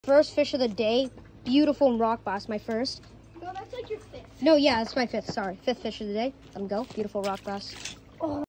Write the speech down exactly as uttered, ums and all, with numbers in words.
First fish of the day, beautiful rock bass, my first. No, that's like your fifth. No, yeah, that's my fifth, sorry. Fifth fish of the day. Let him go, beautiful rock bass. Oh.